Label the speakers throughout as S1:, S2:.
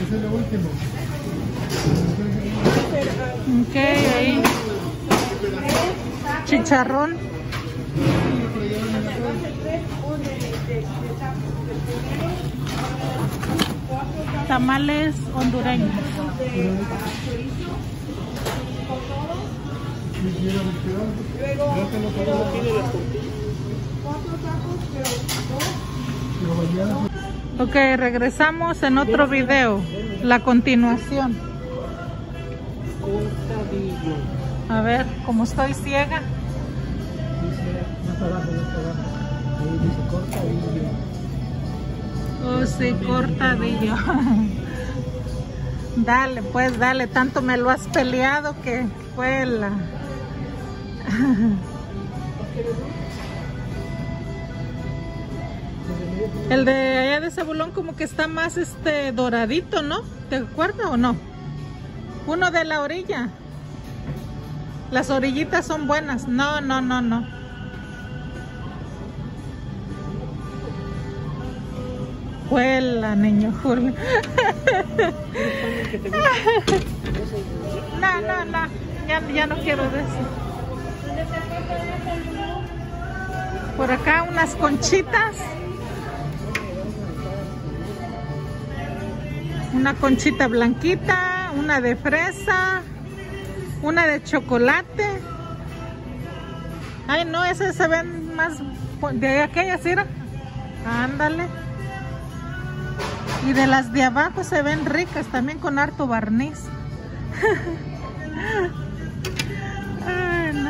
S1: Ese es lo último.
S2: Ok, ahí. Chicharrón. Tamales hondureños. Ok, regresamos en otro video. La continuación. A ver, como estoy ciega.
S1: Dice cortadillo.
S2: Oh, sí, cortadillo. Dale, pues dale, tanto me lo has peleado que fue la... El de allá de Zabulón como que está más doradito, ¿no? ¿Te acuerdas o no? Uno de la orilla. Las orillitas son buenas. No, no, no, no. Juela, niño, Julio. No, no, no. Ya no quiero de eso. Por acá unas conchitas. Una conchita blanquita, una de fresa, una de chocolate. Ay, no, esas se ven más de aquellas, ¿sí? Ándale. Y de las de abajo se ven ricas, también con harto barniz. Ay, no.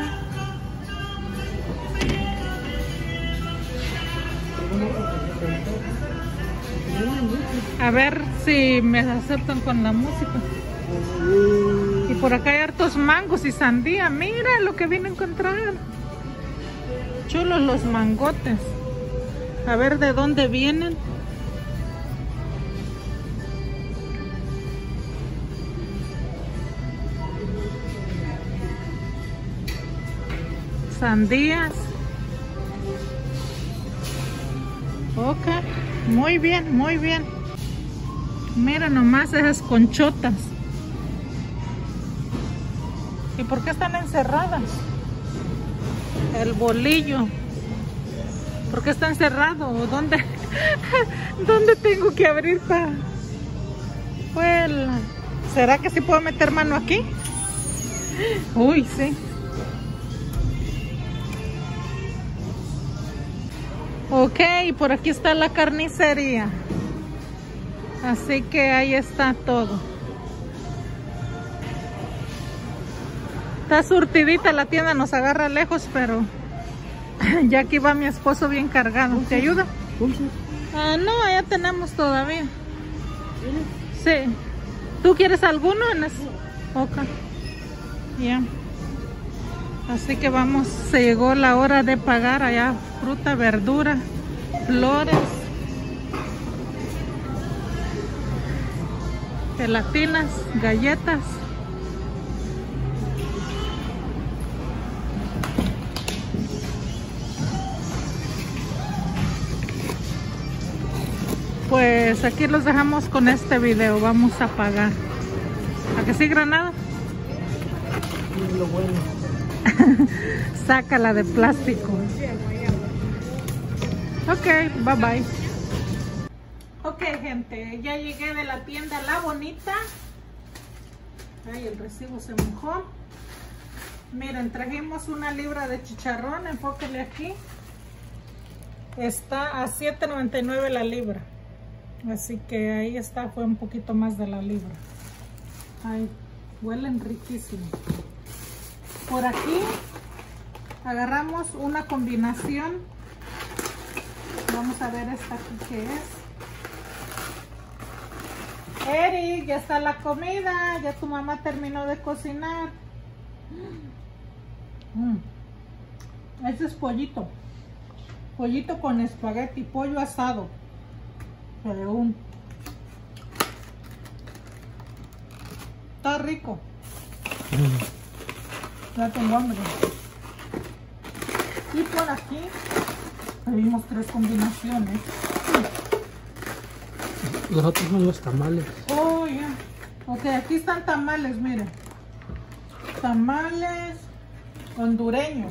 S2: A ver si me aceptan con la música. Y por acá hay hartos mangos y sandía. Mira lo que vine a encontrar. Chulos los mangotes. A ver de dónde vienen. Sandías. Ok, muy bien, muy bien. Mira nomás esas conchotas. ¿Y por qué están encerradas? El bolillo. ¿Por qué está encerrado? ¿Dónde? ¿Dónde tengo que abrir para? Well, ¿será que sí puedo meter mano aquí? Uy, sí. Ok, por aquí está la carnicería. Así que ahí está todo. Está surtidita la tienda, nos agarra lejos, pero ya aquí va mi esposo bien cargado. ¿Te ayuda? Ah, no, ya tenemos todavía. Sí. ¿Tú quieres alguno? Ok. Ya. Así que vamos, se llegó la hora de pagar allá. Fruta, verdura, flores, gelatinas, galletas. Pues aquí los dejamos con este video. Vamos a pagar. ¿A que sí, Granada?
S1: Es lo bueno.
S2: Sácala de plástico. Ok, bye bye. Ok, gente, ya llegué de la tienda La Bonita. Ay, el recibo se mojó. Miren, trajimos 1 libra de chicharrón. Enfóquenle aquí. Está a $7.99 la libra. Así que ahí está, fue un poquito más de la libra. Ay, huelen riquísimo. Por aquí agarramos una combinación. Vamos a ver esta aquí que es. Eric, ya está la comida. Ya tu mamá terminó de cocinar. Este es pollito. Pollito con espagueti, pollo asado. Está rico. Ya tengo hambre. Y por aquí pedimos 3 combinaciones.
S1: Los otros son los tamales.
S2: Oh, ya. Ok, aquí están tamales, miren. Tamales hondureños.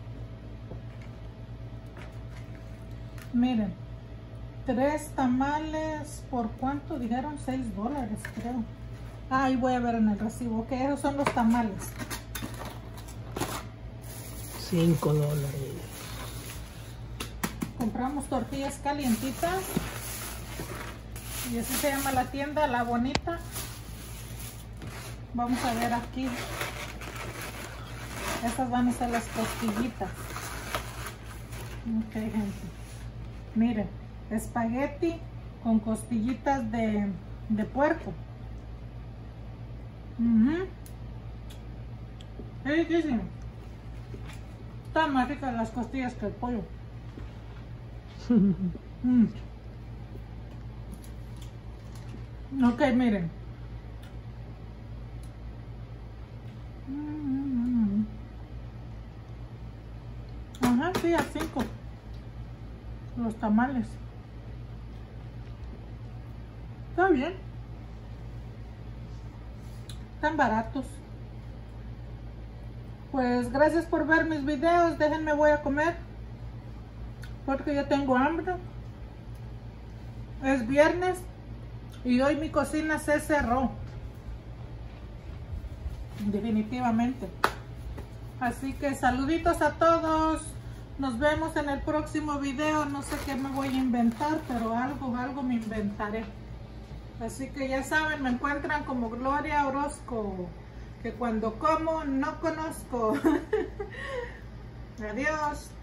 S2: Miren. 3 tamales, ¿por cuánto dijeron? $6, creo. Ah, ahí voy a ver en el recibo. Ok, esos son los tamales.
S1: $5.
S2: Compramos tortillas calientitas. Y así se llama la tienda, La Bonita. Vamos a ver aquí. Estas van a ser las costillitas. Ok, gente. Miren, espagueti con costillitas de puerco. Riquísimo. Están más ricas las costillas que el pollo. Ok, miren. Ajá, sí, a 5. Los tamales. Está bien. Están baratos. Pues gracias por ver mis videos. Déjenme, voy a comer. Porque ya tengo hambre. Es viernes. Y hoy mi cocina se cerró. Definitivamente. Así que saluditos a todos. Nos vemos en el próximo video. No sé qué me voy a inventar, pero algo me inventaré. Así que ya saben, me encuentran como Gloria Orozco. Que cuando como no conozco. Adiós.